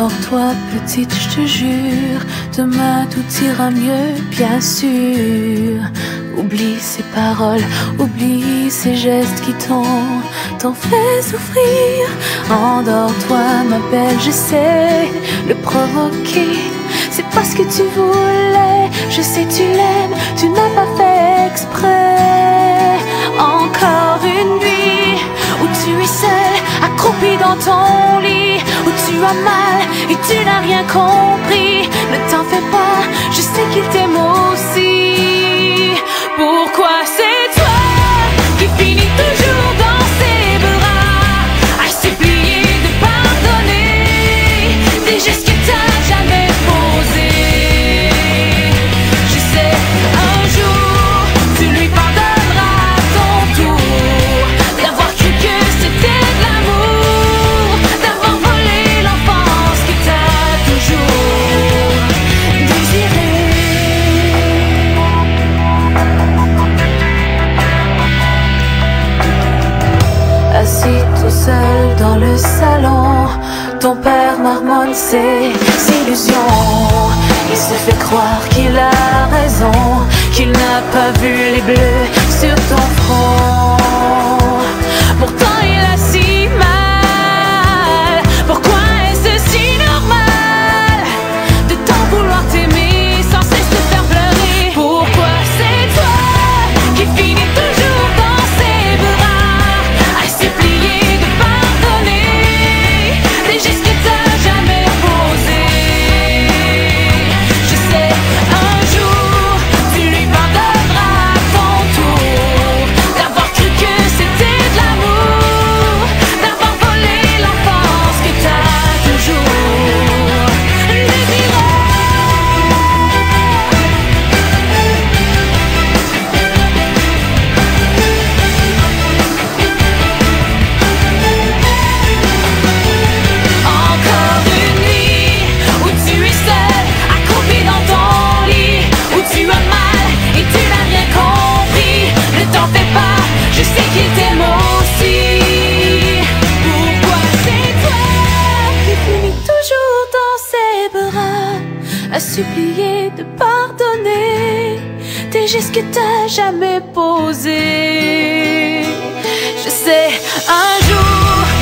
Endors-toi petite, je te jure, demain tout ira mieux, bien sûr. Oublie ces paroles, oublie ces gestes qui t'ont fait souffrir. Endors-toi ma belle, je sais le provoquer. C'est parce que tu voulais, je sais tu l'aimes, tu n'as pas fait exprès. Encore une nuit où tu es seule, accroupie dans ton lit, où tu as mal et tu n'as rien compris. Ne t'en fais pas, je sais qu'il t'aime aussi. Pourquoi c'est toi qui finis toujours dans ses bras, à supplier de pardonner des gestes que t'as jamais posés? Je sais, un jour tu lui pardonneras à ton tour d'avoir cru que c'était de l'amour, d'avoir volé l'enfance que t'as toujours désirée. Assis tout seul dans le salon, ton père marmonne ses illusions. Il se fait croire qu'il a raison, qu'il n'a pas vu les bleus sur ton front. Pourtant il a si mal, pourquoi est-ce si normal de t'en vouloir t'aimer sans cesse te faire pleurer? Pourquoi c'est toi qui finis toujours dans ses bras, à supplier de pardonner des gestes que t'as jamais posés? Je sais, un jour tu lui pardonneras à ton tour d'avoir cru que c'était de l'amour, d'avoir volé l'enfance que t'as toujours désirée. Encore une nuit où tu es seule, accroupie dans ton lit, où tu as mal et tu n'as rien compris. Ne t'en fais pas, je sais qu'il t'aime aussi. Pourquoi c'est toi qui finis toujours dans ses bras, à supplier de pardonner des gestes que t'as jamais posés? Je sais, un jour